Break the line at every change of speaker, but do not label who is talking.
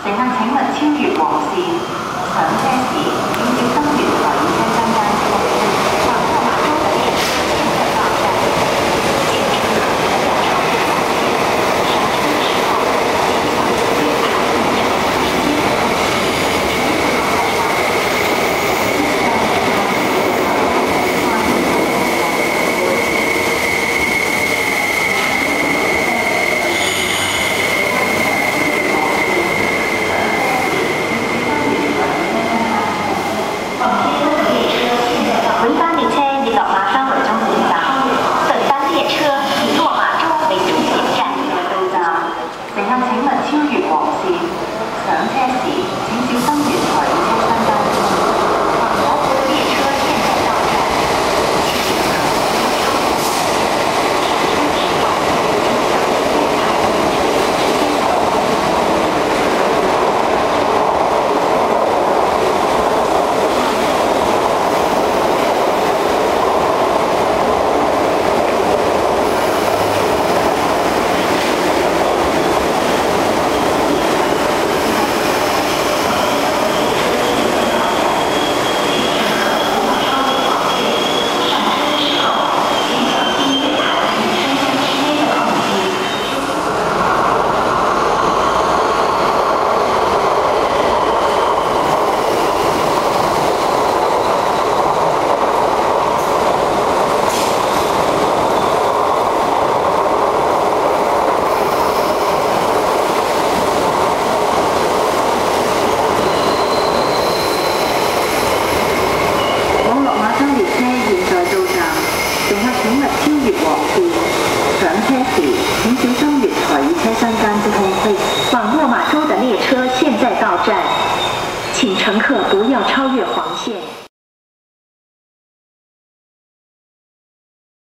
乘客請勿超越黃線。上車時請小心月台與車廂間的空隙。橫過馬路的列車現在到站，請乘客不要超越黃線。上車的時候，請小心月台與車廂間的空隙。尾班列車已落馬洲為終點站，對班列車以落馬洲為終點站。到站，乘客請勿超越黃線。上車時請小心月台與車廂間的空隙。列車現在到站，請乘客不要超越黃線。上車時候請小心月台與車廂之間的空隙。乘客請勿超越黃線，上車時請小心月台與車廂間之空隙。往落馬洲的列車現在到站，請乘客不要超越黃